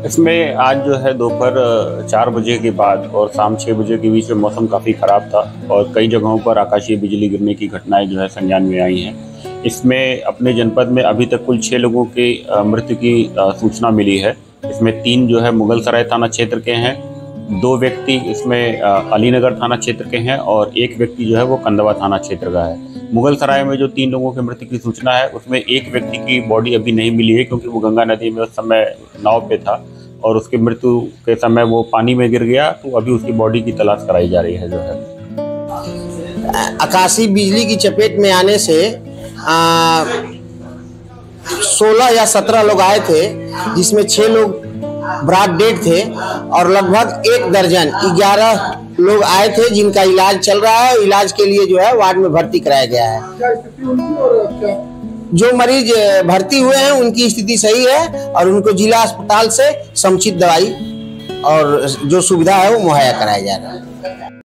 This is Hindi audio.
इसमें आज जो है दोपहर 4 बजे के बाद और शाम 6 बजे के बीच में मौसम काफ़ी ख़राब था और कई जगहों पर आकाशीय बिजली गिरने की घटनाएं जो है संज्ञान में आई हैं। इसमें अपने जनपद में अभी तक कुल 6 लोगों की मृत्यु की सूचना मिली है। इसमें 3 जो है मुगलसराय थाना क्षेत्र के हैं, 2 व्यक्ति इसमें अलीनगर थाना क्षेत्र के हैं और 1 व्यक्ति जो है वो कंदवा थाना क्षेत्र का है। मुगलसराय में जो 3 लोगों की मृत्यु की सूचना है उसमें 1 व्यक्ति की बॉडी अभी नहीं मिली है क्योंकि वो गंगा नदी में उस समय नाव पे था और उसकी मृत्यु के समय वो पानी में गिर गया, तो अभी उसकी बॉडी की तलाश कराई जा रही है। जो है आकाशीय बिजली की चपेट में आने से 16 या 17 लोग आए थे, जिसमें 6 लोग ब्रॉड डेड थे और लगभग 1 दर्जन 11 लोग आए थे जिनका इलाज चल रहा है। इलाज के लिए जो है वार्ड में भर्ती कराया गया है। क्या स्थिति उनकी और क्या? जो मरीज भर्ती हुए हैं उनकी स्थिति सही है और उनको जिला अस्पताल से समुचित दवाई और जो सुविधा है वो मुहैया कराया जा रहा है।